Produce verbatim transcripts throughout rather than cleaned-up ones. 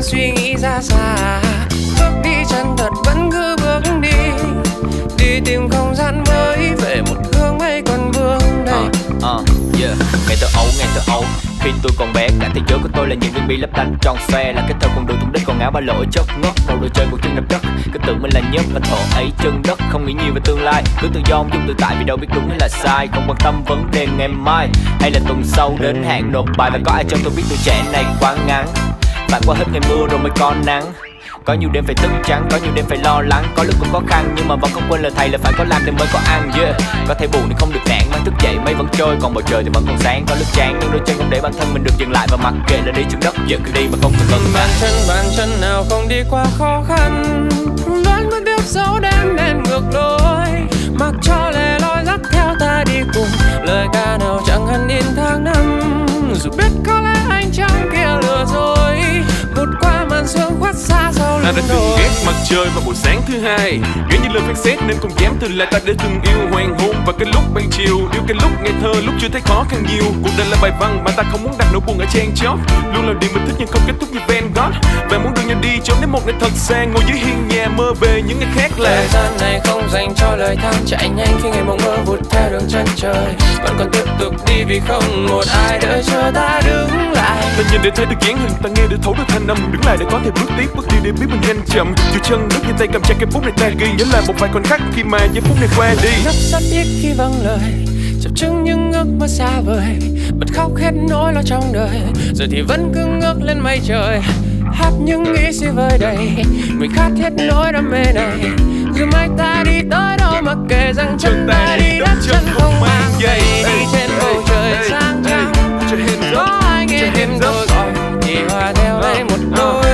suy nghĩ ra xa. Bước đi chân thật vẫn cứ bước đi, đi tìm không gian mới về một hướng ấy còn vương đây. uh, uh, yeah. Ngày thơ ấu, ngày thơ ấu, khi tôi còn bé, cả thế giới của tôi là những viên bi lấp lánh tròn xoe, là cái thơ con đường tung tích còn áo ba lỗi chất ngất, đầu đồ chơi của chân đập đất, cứ tưởng mình là nhất và thổ ấy chân đất, không nghĩ nhiều về tương lai, cứ tự do dung tự tại vì đâu biết đúng hay là sai, không quan tâm vấn đề ngày mai hay là tuần sau đến hạn nộp bài. Và có ai cho tôi biết tuổi trẻ này quá ngắn, phải qua hết ngày mưa rồi mới có nắng. Có nhiều đêm phải thức trắng, có nhiều đêm phải lo lắng, có lúc cũng khó khăn nhưng mà vẫn không quên lời thầy là phải có làm thì mới có ăn. Yeah. Có thể buồn thì không được nản, mang thức dậy mây vẫn trôi còn bầu trời thì vẫn còn sáng. Có lúc chán nhưng đôi chân không để bản thân mình được dừng lại, và mặc kệ là đi chân đất giờ cứ đi mà không cần ngừng. Bàn chân bàn chân nào không đi qua khó khăn, vẫn vẫn tiếp dấu đem đến ngược lối, mặc cho lẻ loi dắt theo ta đi cùng. Lời ca nào chẳng hẳn in tháng năm, dù biết có lẽ anh chẳng kia lừa dối, vụt qua màn sương khuất xa sau lưng đồi. Ta đã từng ghét mặt trời vào buổi sáng thứ hai, ghét như lời phán xét nên không dám từ lại. Ta đã từng yêu hoàng hôn và cái lúc ban chiều, yêu cái lúc ngày thơ lúc chưa thấy khó khăn nhiều. Cuộc đời là bài văn mà ta không muốn đặt nỗi buồn ở trang chót, luôn là điều mình thích nhưng không kết thúc như Van Gogh. Và muốn đưa nhau đi trốn đến một ngày thật xa, ngồi dưới hiên nhà mơ về những ngày khác là. Thời gian này không dành cho lời than, chạy nhanh khi ngày mộng mơ vụt theo đường chân trời, vẫn còn tiếp tục đi vì không một ai đợi chờ ta đứng lại. Ta nhìn để thấy được dáng hình, ta nghe để thấu được thanh âm, đứng lại để có thể bước tiếp, bước đi để biết mình nhanh chậm. Dù chân nước như tay cầm chặt cái bút này ta ghi, nhớ lại một vài khoảnh khắc khi mà giây phút này qua đi. Rất rất ít khi vâng lời, chập chững những ước mơ xa vời, bật khóc hết nỗi lo trong đời, rồi thì vẫn cứ ngước lên mây trời, hát những nghĩ suy vơi đầy. Mình khát hết nỗi đam mê này, dù mai ta đi tới đâu mặc kệ rằng chân ta đi đất chân không mang giày. Đi trên bầu trời sáng trăng, có ai nghe thêm đôi gọi thì hòa theo lấy một đôi.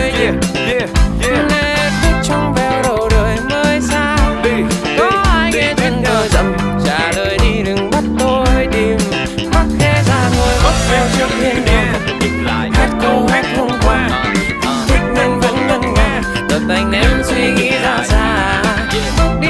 Lê thức trong veo đầu đời mới sao, có ai nghe thân tôi dầm trả lời đi đừng bắt tôi tìm. Khoác thế ra ngồi gót veo trước hiên nhà, hát câu hát hôm qua, thích nên vẫn ngân nga, đợt anh em suy nghĩ ra xa.